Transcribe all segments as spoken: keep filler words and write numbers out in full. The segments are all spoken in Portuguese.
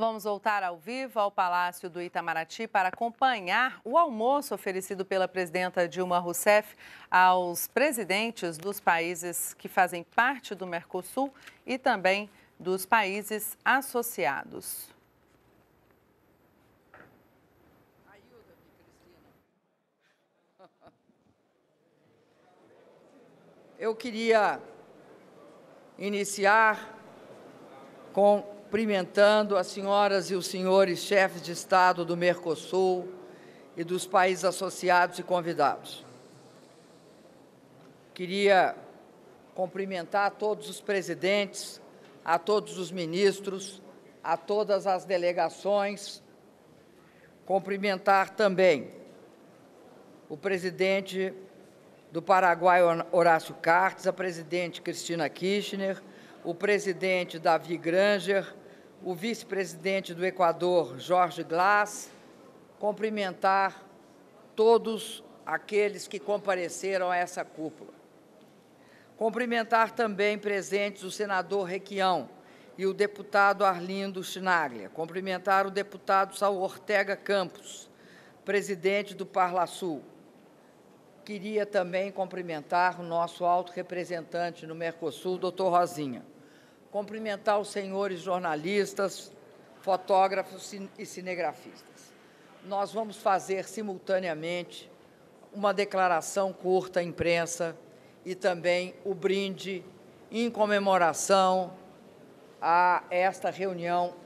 Vamos voltar ao vivo ao Palácio do Itamaraty para acompanhar o almoço oferecido pela presidenta Dilma Rousseff aos presidentes dos países que fazem parte do Mercosul e também dos países associados. Eu queria iniciar com cumprimentando as senhoras e os senhores chefes de Estado do Mercosul e dos países associados e convidados. Queria cumprimentar a todos os presidentes, a todos os ministros, a todas as delegações, cumprimentar também o presidente do Paraguai, Horácio Cartes, a presidente Cristina Kirchner, o presidente Davi Granger, o vice-presidente do Equador, Jorge Glass, cumprimentar todos aqueles que compareceram a essa cúpula. Cumprimentar também presentes o senador Requião e o deputado Arlindo Chinaglia. Cumprimentar o deputado Saul Ortega Campos, presidente do Parlasul. Queria também cumprimentar o nosso alto representante no Mercosul, doutor Rosinha. Cumprimentar os senhores jornalistas, fotógrafos e cinegrafistas. Nós vamos fazer simultaneamente uma declaração curta à imprensa e também o brinde em comemoração a esta reunião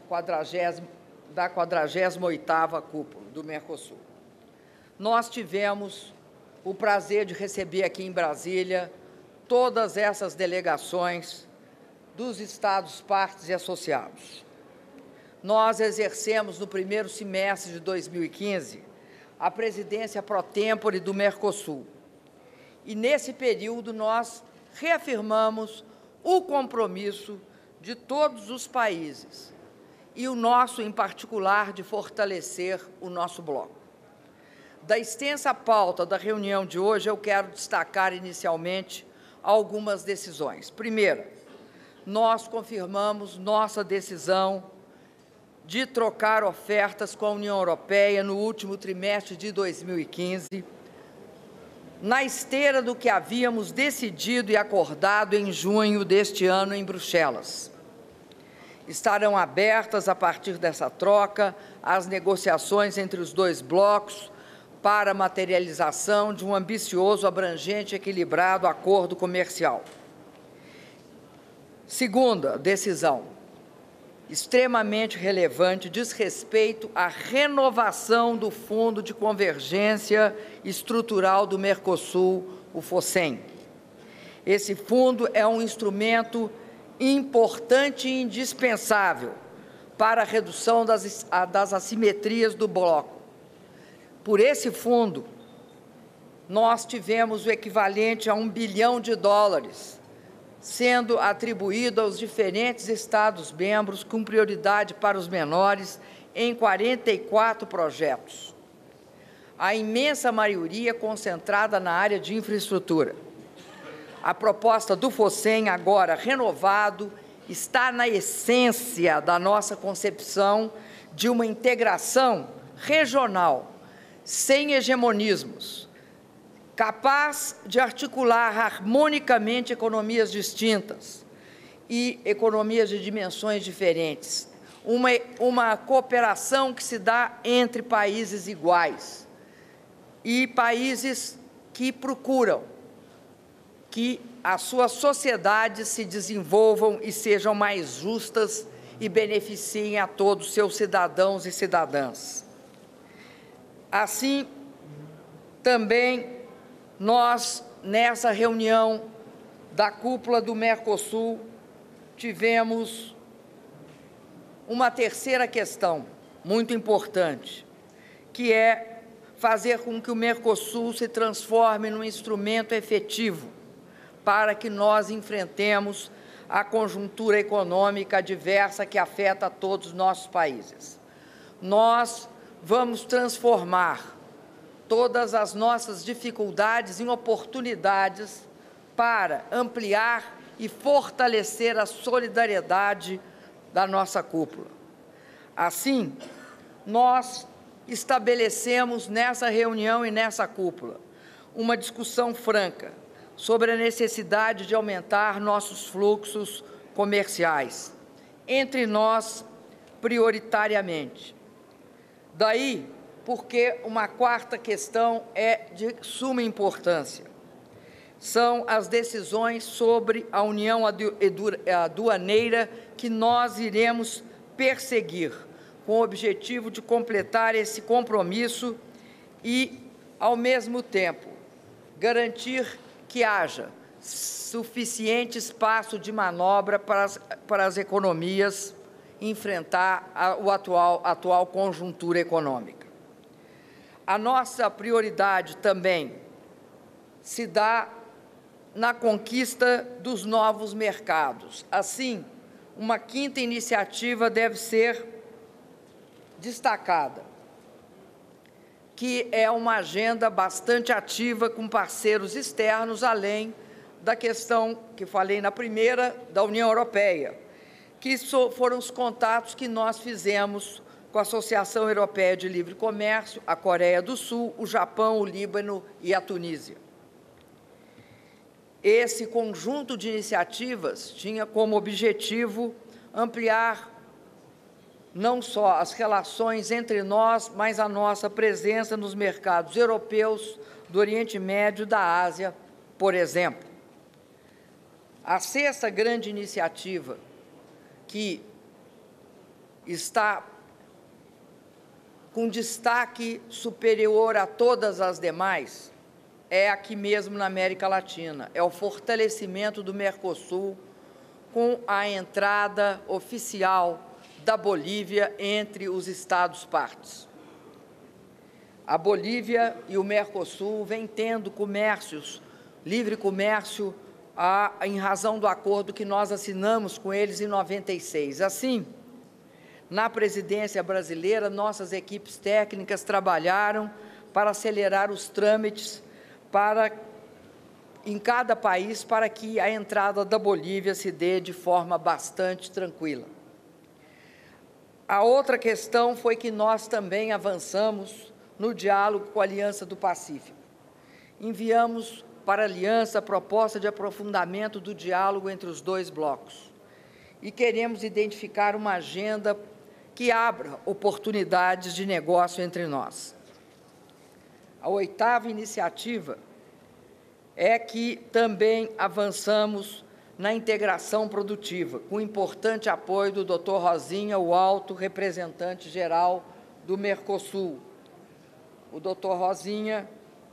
da quadragésima oitava Cúpula do Mercosul. Nós tivemos o prazer de receber aqui em Brasília todas essas delegações dos Estados partes e associados. Nós exercemos no primeiro semestre de dois mil e quinze a presidência pro tempore do Mercosul. E nesse período nós reafirmamos o compromisso de todos os países e o nosso em particular de fortalecer o nosso bloco. Da extensa pauta da reunião de hoje, eu quero destacar inicialmente algumas decisões. Primeira, nós confirmamos nossa decisão de trocar ofertas com a União Europeia no último trimestre de dois mil e quinze, na esteira do que havíamos decidido e acordado em junho deste ano em Bruxelas. Estarão abertas, a partir dessa troca, as negociações entre os dois blocos para a materialização de um ambicioso, abrangente e equilibrado acordo comercial. Segunda decisão, extremamente relevante, diz respeito à renovação do Fundo de Convergência Estrutural do Mercosul, o FOSEM. Esse fundo é um instrumento importante e indispensável para a redução das, das assimetrias do bloco. Por esse fundo, nós tivemos o equivalente a um bilhão de dólares, sendo atribuído aos diferentes Estados-membros com prioridade para os menores em quarenta e quatro projetos. A imensa maioria concentrada na área de infraestrutura. A proposta do FOSEM, agora renovado, está na essência da nossa concepção de uma integração regional, sem hegemonismos, capaz de articular harmonicamente economias distintas e economias de dimensões diferentes. Uma, uma cooperação que se dá entre países iguais e países que procuram que as suas sociedades se desenvolvam e sejam mais justas e beneficiem a todos os seus cidadãos e cidadãs. Assim, também nós, nessa reunião da cúpula do Mercosul, tivemos uma terceira questão muito importante, que é fazer com que o Mercosul se transforme num instrumento efetivo para que nós enfrentemos a conjuntura econômica adversa que afeta a todos os nossos países. Nós vamos transformar todas as nossas dificuldades em oportunidades para ampliar e fortalecer a solidariedade da nossa cúpula. Assim, nós estabelecemos nessa reunião e nessa cúpula uma discussão franca sobre a necessidade de aumentar nossos fluxos comerciais, entre nós, prioritariamente. Daí, porque uma quarta questão é de suma importância. São as decisões sobre a união aduaneira que nós iremos perseguir, com o objetivo de completar esse compromisso e, ao mesmo tempo, garantir que haja suficiente espaço de manobra para as, para as economias enfrentar a o atual, atual conjuntura econômica. A nossa prioridade também se dá na conquista dos novos mercados. Assim, uma quinta iniciativa deve ser destacada, que é uma agenda bastante ativa com parceiros externos, além da questão que falei na primeira, da União Europeia, que foram os contatos que nós fizemos com a Associação Europeia de Livre Comércio, a Coreia do Sul, o Japão, o Líbano e a Tunísia. Esse conjunto de iniciativas tinha como objetivo ampliar não só as relações entre nós, mas a nossa presença nos mercados europeus, do Oriente Médio e da Ásia, por exemplo. A sexta grande iniciativa que está com destaque superior a todas as demais é aqui mesmo na América Latina, é o fortalecimento do Mercosul com a entrada oficial da Bolívia entre os Estados-partes. A Bolívia e o Mercosul vêm tendo comércios, livre comércio, a, em razão do acordo que nós assinamos com eles em noventa e seis. Assim, na presidência brasileira, nossas equipes técnicas trabalharam para acelerar os trâmites para, em cada país, para que a entrada da Bolívia se dê de forma bastante tranquila. A outra questão foi que nós também avançamos no diálogo com a Aliança do Pacífico. Enviamos para a Aliança a proposta de aprofundamento do diálogo entre os dois blocos e queremos identificar uma agenda que abra oportunidades de negócio entre nós. A oitava iniciativa é que também avançamos na integração produtiva, com o importante apoio do doutor Rosinha, o alto representante geral do Mercosul. O doutor Rosinha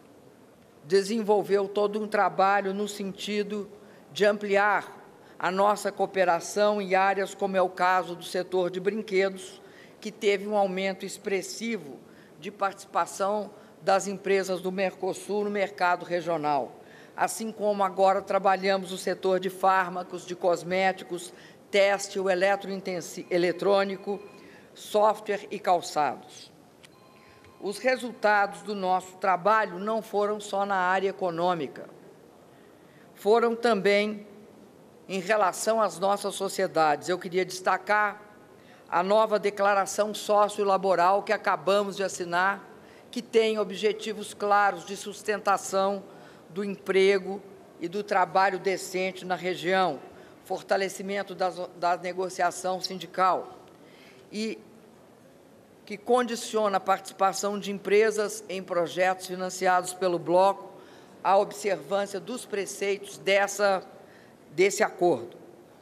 desenvolveu todo um trabalho no sentido de ampliar a nossa cooperação em áreas como é o caso do setor de brinquedos, que teve um aumento expressivo de participação das empresas do Mercosul no mercado regional. Assim como agora trabalhamos no setor de fármacos, de cosméticos, têxtil, eletrônico, software e calçados. Os resultados do nosso trabalho não foram só na área econômica, foram também em relação às nossas sociedades. Eu queria destacar a nova declaração sociolaboral que acabamos de assinar, que tem objetivos claros de sustentação do emprego e do trabalho decente na região, fortalecimento das, da negociação sindical e que condiciona a participação de empresas em projetos financiados pelo Bloco à observância dos preceitos dessa, desse acordo.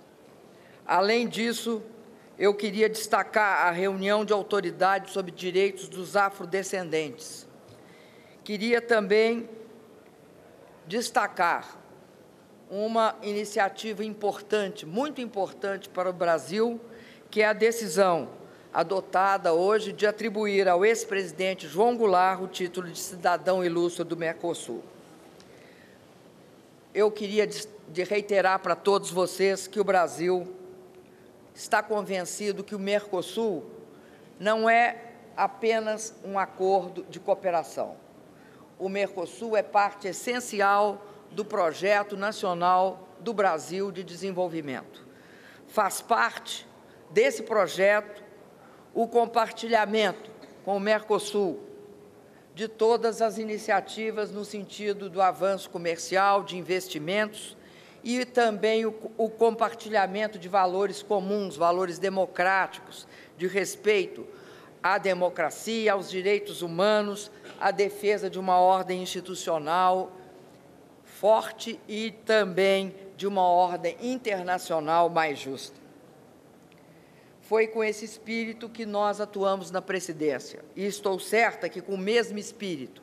Além disso, eu queria destacar a reunião de autoridades sobre direitos dos afrodescendentes. Queria também destacar uma iniciativa importante, muito importante para o Brasil, que é a decisão adotada hoje de atribuir ao ex-presidente João Goulart o título de cidadão ilustre do Mercosul. Eu queria de reiterar para todos vocês que o Brasil está convencido que o Mercosul não é apenas um acordo de cooperação. O Mercosul é parte essencial do projeto nacional do Brasil de desenvolvimento. Faz parte desse projeto o compartilhamento com o Mercosul de todas as iniciativas no sentido do avanço comercial, de investimentos e também o, o compartilhamento de valores comuns, valores democráticos, de respeito à democracia, aos direitos humanos, à defesa de uma ordem institucional forte e também de uma ordem internacional mais justa. Foi com esse espírito que nós atuamos na presidência. E estou certa que, com o mesmo espírito,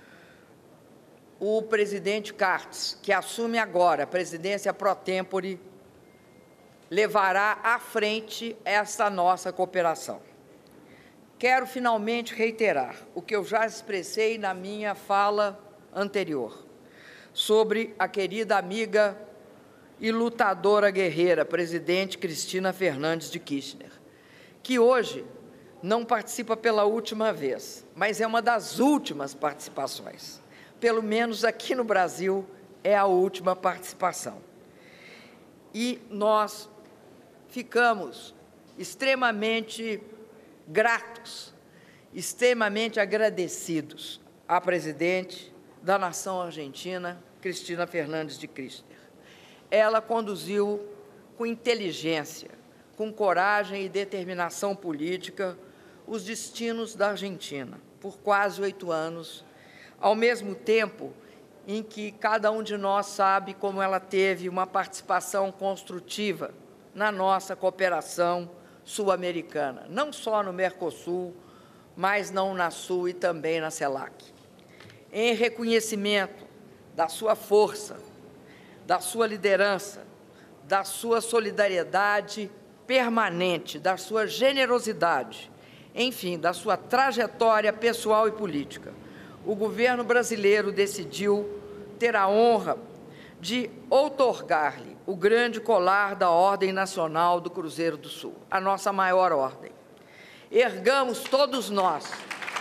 o presidente Cartes, que assume agora a presidência pro tempore, levará à frente essa nossa cooperação. Quero, finalmente, reiterar o que eu já expressei na minha fala anterior, sobre a querida amiga e lutadora guerreira, presidente Cristina Fernandes de Kirchner, que hoje não participa pela última vez, mas é uma das últimas participações. Pelo menos aqui no Brasil, é a última participação. E nós ficamos extremamente gratos, extremamente agradecidos à presidente da nação argentina, Cristina Fernandes de Kirchner. Ela conduziu com inteligência, com coragem e determinação política os destinos da Argentina por quase oito anos, ao mesmo tempo em que cada um de nós sabe como ela teve uma participação construtiva na nossa cooperação sul-americana, não só no Mercosul, mas na Unasul e também na CELAC. Em reconhecimento da sua força, da sua liderança, da sua solidariedade permanente, da sua generosidade, enfim, da sua trajetória pessoal e política, o governo brasileiro decidiu ter a honra de outorgar-lhe o grande colar da Ordem Nacional do Cruzeiro do Sul, a nossa maior ordem. Ergamos todos nós,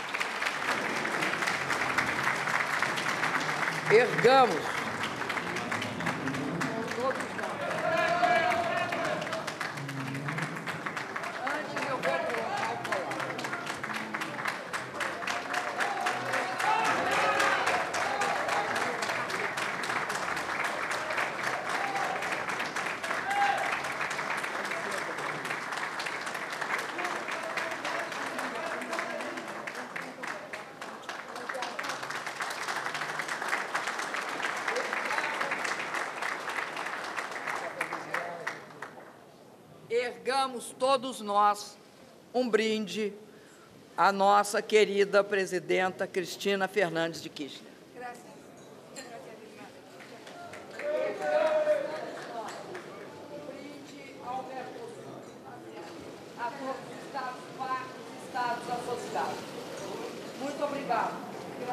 ergamos Ergamos todos nós um brinde à nossa querida presidenta Cristina Fernandes de Kirchner. Um brinde ao Mercosul, a todos os Estados partes e Estados associados. Muito obrigado.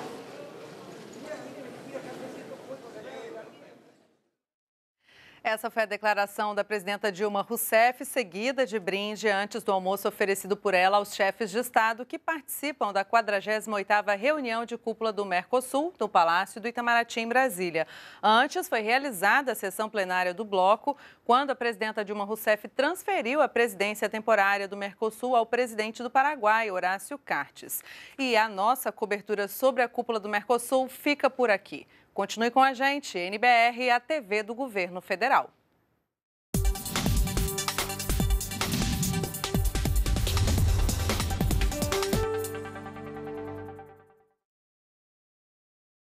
Essa foi a declaração da presidenta Dilma Rousseff, seguida de brinde antes do almoço oferecido por ela aos chefes de Estado que participam da quadragésima oitava reunião de cúpula do Mercosul, no Palácio do Itamaraty, em Brasília. Antes, foi realizada a sessão plenária do bloco, quando a presidenta Dilma Rousseff transferiu a presidência temporária do Mercosul ao presidente do Paraguai, Horácio Cartes. E a nossa cobertura sobre a cúpula do Mercosul fica por aqui. Continue com a gente, N B R, a T V do Governo Federal.